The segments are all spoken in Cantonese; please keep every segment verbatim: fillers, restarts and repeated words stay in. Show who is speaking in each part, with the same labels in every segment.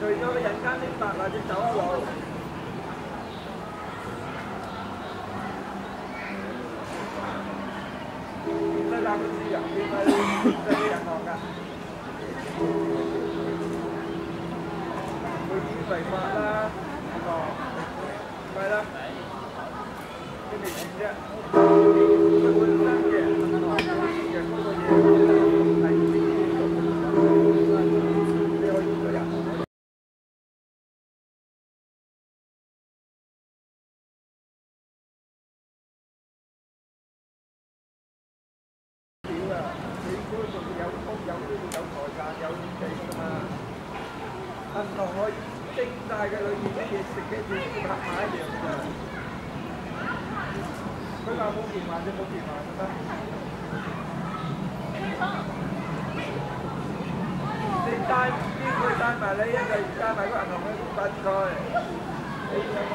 Speaker 1: 咗個人間的白或者走一路。點解攬個豬人？點解對啲人行㗎？佢已違法啦，哦，係啦，你未見啫？佢本身嘅銀行嘅嗰個嘢係唔知你可以做人。屌啊！你嗰度有屋有呢度有財產有地㗎嘛？銀行可以蒸晒嘅裏面啲嘢食嘅嘢拍埋一樣㗎。佢話冇電話就冇電話得。你帶邊個帶埋你一齊帶埋個銀行去發財？你咁啊？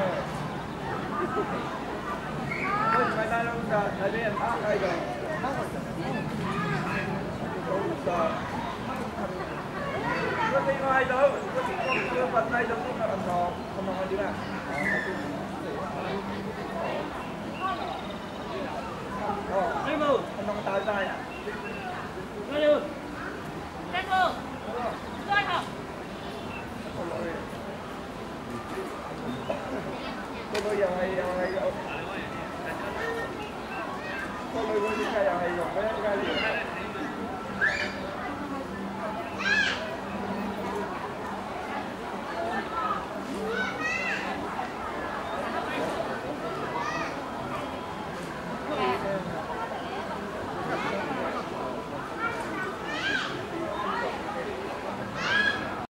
Speaker 1: 佢唔係帶老實，係俾人呃喺度。老實。個電話喺度，個電話個份喺度，邊個銀行？銀行係點啊？哦，師傅，銀行大晒啊！加油！師傅，加油！個女又係又係個女嗰啲又係用嗰一家嚟。